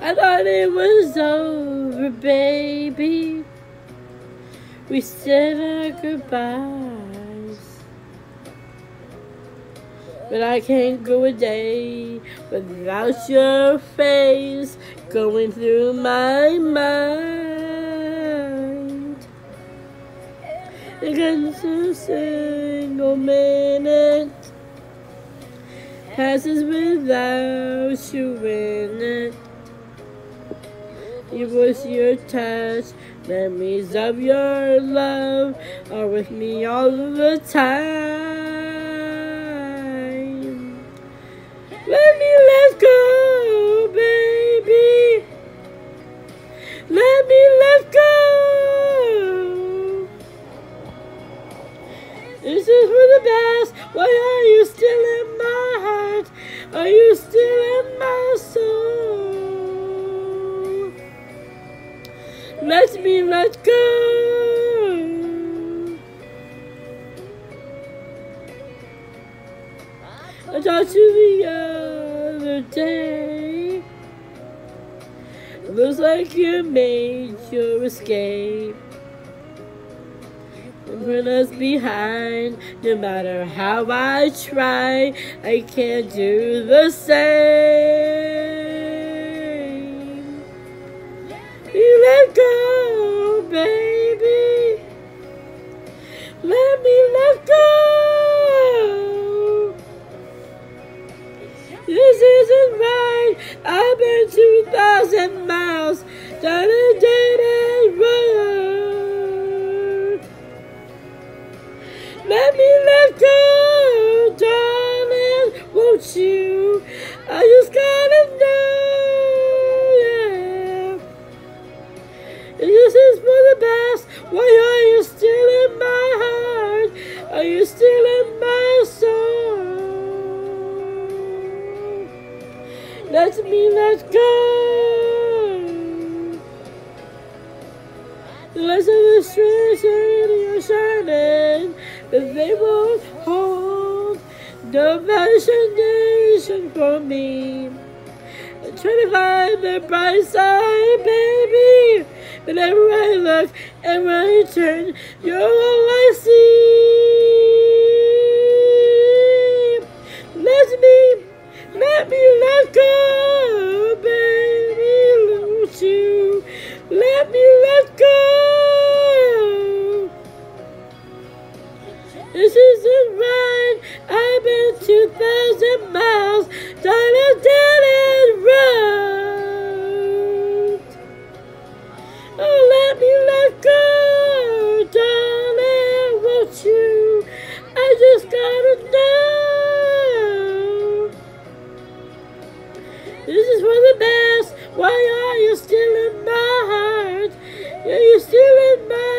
I thought it was over, baby. We said our goodbyes. But I can't go a day without your face going through my mind. Because a single minute passes without you in it. Your voice, your touch, memories of your love are with me all the time. Let me let go, baby. Let me let go. This is for the best. Why are you still in my heart? Are you still in my soul? Let me let go. I talked to you the other day. It looks like you made your escape and put us behind. No matter how I try, I can't do the same. You let go, baby. Let me let go. This isn't right. I've been 2,000 miles down a dead end road. Let me let go, darling. Won't you? I just gotta know, yeah. This is for the best. Why are you still in my heart? Are you still in my soul? Let me let go. The lights of the streets are shining, but they won't hold no fascination for me. I'm trying to find the bright side, baby. But everywhere I look, everywhere I turn, you're all I see. Let me let go, baby. Won't you? Let me let go. This isn't right. I've been 2,000 miles down a dead end road. Oh, let me let go, darling. Won't you? I just gotta know. This is for the best. Why are you still in my heart? Are you still in my